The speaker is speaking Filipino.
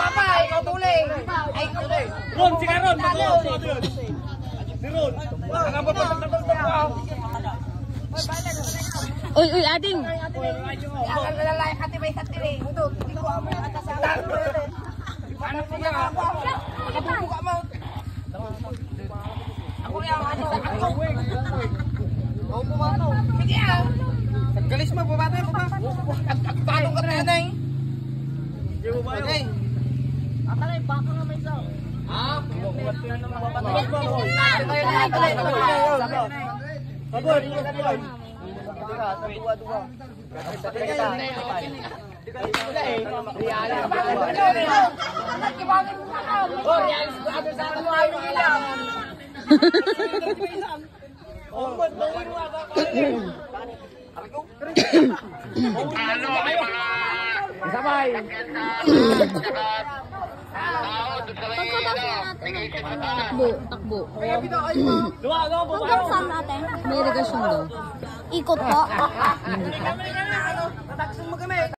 pa, ikaw tuli. Ay, ikaw tuli. Ron, sige Ron. Si Ron. Uy, ading. Ang lalaki hati may hati rin. Hindi ko amo yung atas sa ano po niya? Nakabubuka mo. Ako yung ano. Ako pumano. Sige ah. Galis mo, bubata mo ba? Tanong ka na eh. Hindi mo ba yun? Akalay, baka nga may isa. Ah? Pagod. Dua-dua. Sabay. Takbo. Hanggang saan natin? May irigasyon daw. Ikot po. Tataksin mo kami.